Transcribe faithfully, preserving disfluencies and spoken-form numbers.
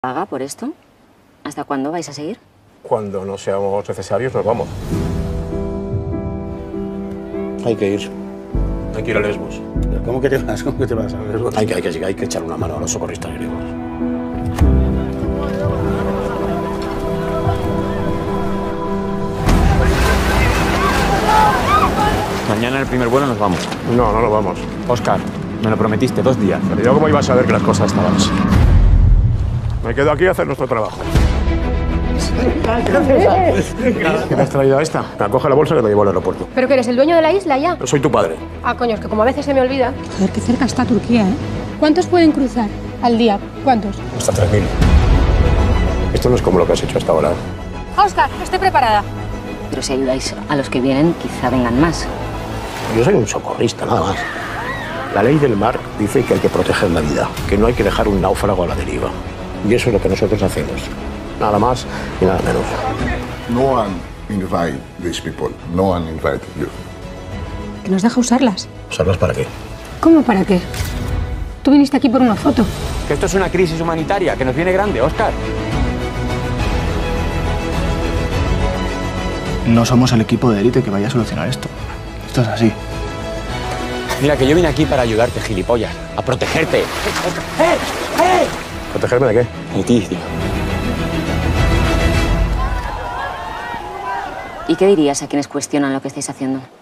¿Paga por esto? ¿Hasta cuándo vais a seguir? Cuando no seamos necesarios, nos vamos. Hay que ir. Hay que ir a Lesbos. ¿Cómo que te vas? ¿Cómo que te vas a Lesbos? Hay que, hay que, hay que echar una mano a los socorristas griegos. Mañana en el primer vuelo nos vamos. No, no nos vamos. Óscar, me lo prometiste, dos días. Pero yo cómo iba a saber que las cosas estaban así. Me quedo aquí a hacer nuestro trabajo. ¿Qué me has traído a esta? Me coge la bolsa que te llevo al aeropuerto. ¿Pero que eres el dueño de la isla ya? Yo soy tu padre. Ah, coño, es que como a veces se me olvida. Joder, qué cerca está Turquía, ¿eh? ¿Cuántos pueden cruzar al día? ¿Cuántos? Hasta tres mil. Esto no es como lo que has hecho hasta ahora. Oscar, estoy preparada. Pero si ayudáis a los que vienen, quizá vengan más. Yo soy un socorrista, nada más. La ley del mar dice que hay que proteger la vida, que no hay que dejar un náufrago a la deriva. Y eso es lo que nosotros hacemos. Nada más y nada menos. No one invited these people. No one invited you. ¿Que nos deja usarlas? ¿Sabes para qué? ¿Cómo para qué? Tú viniste aquí por una foto. Que esto es una crisis humanitaria, que nos viene grande, Óscar. No somos el equipo de élite que vaya a solucionar esto. Esto es así. Mira, que yo vine aquí para ayudarte, gilipollas. A protegerte. ¡Eh! ¡Eh! ¿Protegerme de qué? De ti, tío. ¿Y qué dirías a quienes cuestionan lo que estáis haciendo?